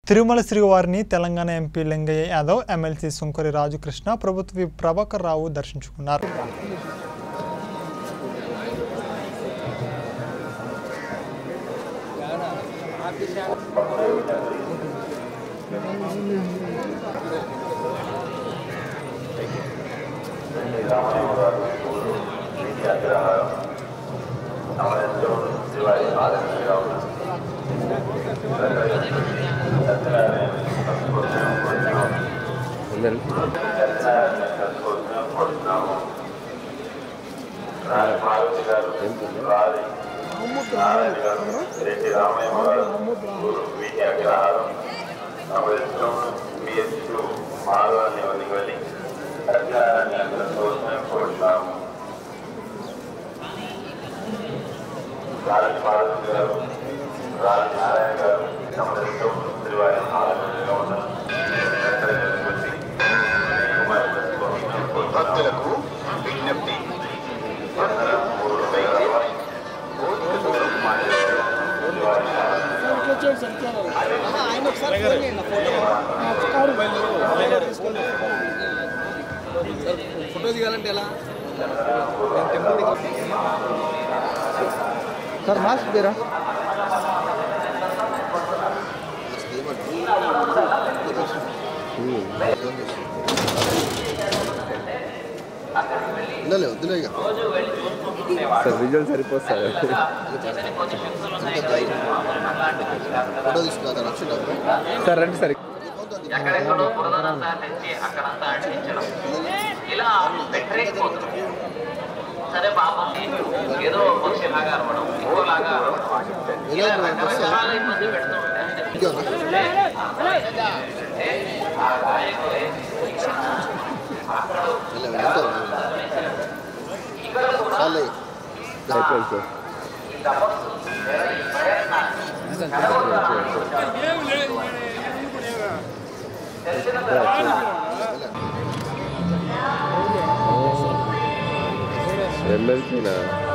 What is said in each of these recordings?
తిరుమల శ్రీవారిని Telangana MP Lingaiah Yadav, MLC Sunkari Rajakrishna, ప్రభుత్వ ప్రభాకర్ రావు దర్శించుకున్నారు. భక్తులకు విజ్ఞప్తి. ఫోటో దిగాలంటే ఎలా సార్? మాస్క్ తీరా వద్దులే సార్, విజువల్ సరిపోతుంది ఫోటో తీసుకున్నా సార్. రండి సార్. ఎక్కడెక్కడో బురదనంతా తెచ్చి అక్కడంతా అడిగించడం, ఇలా వ్యతిరేకపోతుంది. సరే పాపం ఏదో పక్షిలాగా అరవడం, ఇంకోలాగా అరవడం, ఇలా రకరకాల ఇబ్బంది పెడుతూ ఉంటాయి. ఆ గాయకులే ఇక్కడ కూడా ఈ తపస్సు ಎಮ್ಮೆಲ್ಸಿನ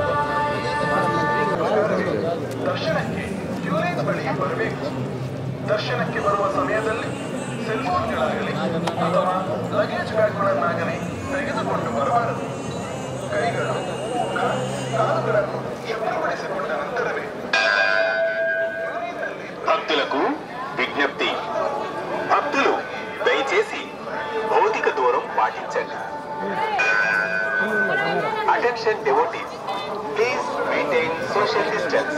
ದರ್ಶನಕ್ಕೆ ಬರುವ ಸಮಯದಲ್ಲಿ ಸೆಲ್ಫೋನ್ಗಳಾಗಲಿ ಅಥವಾ ಲಗೇಜ್ ಬ್ಯಾಗ್ಗಳನ್ನಾಗಲಿ ತೆಗೆದುಕೊಂಡು ಬರಬಾರದು. ಕೈಗಳು, ಮುಖ, ಕಾಲುಗಳನ್ನು ಶುಭ್ರಪಡಿಸಿಕೊಂಡ ನಂತರವೇ. భక్తులకు విజ్ఞప్తి. భక్తులు దయచేసి భౌతిక దూరం పాటించండి. Attention devotees, please maintain social distance.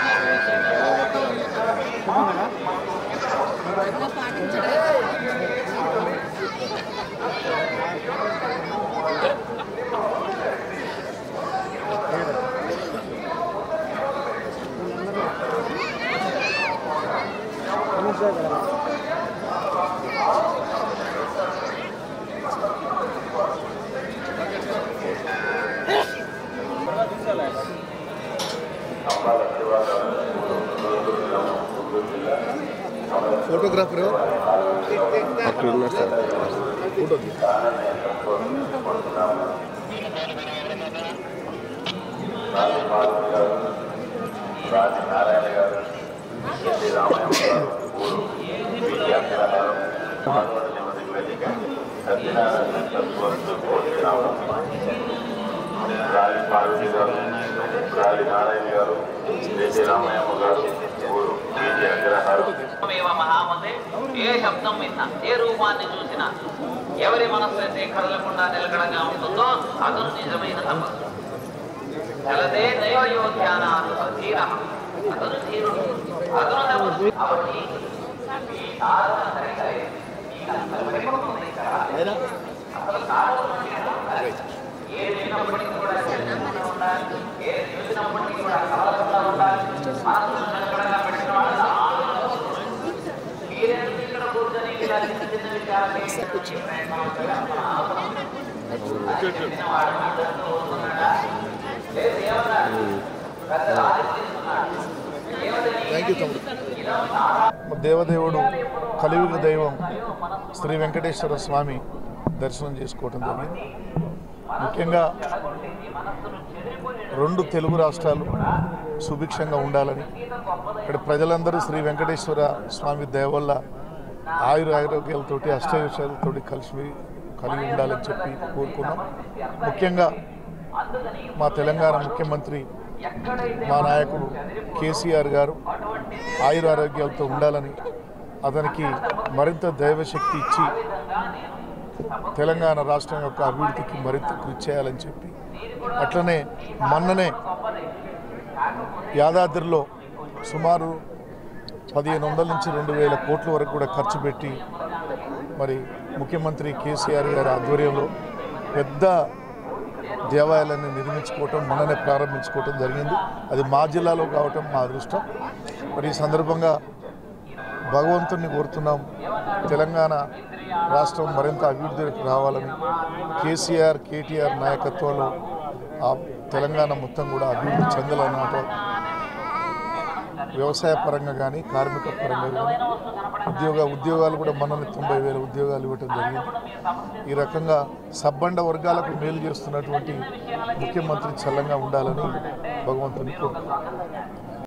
Photographer అక్కడ ఉన్నారు సార్. ఫోటో మహామతే ఏ శబ్దం విన్నా, ఏ రూపాన్ని చూసినా, ఎవరి మనస్సు అయితే కదలకుండా నిలకడగా ఉంటుందో అతను నిజమైన తపస్సు. చలతే దైవయోధ్యాన ధీర, అతను ధీరుడు, అతను తపస్సు. కాబట్టి ఈ సాధన సరిగా అసలు సాధన ఏదైనప్పటికీ కూడా ఉండాలి, ఏది చూసినప్పటికీ కూడా కదలకుండా ఉండాలి, మనసు నిలకడగా పెట్టిన వాళ్ళు దేవదేవుడు కలియుగ దైవం శ్రీ వెంకటేశ్వర స్వామి దర్శనం చేసుకోవటం జరిగింది. ముఖ్యంగా రెండు తెలుగు రాష్ట్రాలు సుభిక్షంగా ఉండాలని, ఇక్కడ ప్రజలందరూ శ్రీ వెంకటేశ్వర స్వామి దయ వల్ల ఆరోగ్యాలతోటి అష్టైశ్వర్యాలతోటి కలిగి ఉండాలని చెప్పి కోరుకున్నాం. ముఖ్యంగా మా తెలంగాణ ముఖ్యమంత్రి మా నాయకుడు కేసీఆర్ గారు ఆరోగ్యాలతో ఉండాలని, అతనికి మరింత దైవశక్తి ఇచ్చి తెలంగాణ రాష్ట్రం యొక్క అభివృద్ధికి మరింత కృషి చేయాలని చెప్పి, అట్లనే మొన్ననే యాదాద్రిలో సుమారు 1500 నుంచి 2000 కోట్ల వరకు కూడా ఖర్చు పెట్టి మరి ముఖ్యమంత్రి కేసీఆర్ గారి ఆధ్వర్యంలో పెద్ద దేవాలయాన్ని నిర్మించుకోవటం, మొన్ననే ప్రారంభించుకోవటం జరిగింది. అది మా జిల్లాలో కావటం మా అదృష్టం. మరి ఈ సందర్భంగా భగవంతుని కోరుతున్నాం, తెలంగాణ రాష్ట్రం మరింత అభివృద్ధికి రావాలని, కేటీఆర్ నాయకత్వంలో ఆ తెలంగాణ మొత్తం కూడా అభివృద్ధి చెందాలన్నమాట. వ్యవసాయ పరంగా కానీ, కార్మిక పరంగా కానీ, ఉద్యోగాలు కూడా మనల్ని 90,000 ఉద్యోగాలు ఇవ్వటం జరిగింది. ఈ రకంగా సబ్బండ వర్గాలకు మేలు చేస్తున్నటువంటి ముఖ్యమంత్రి చల్లంగా ఉండాలని భగవంతుని కోరుకుంటున్నాను.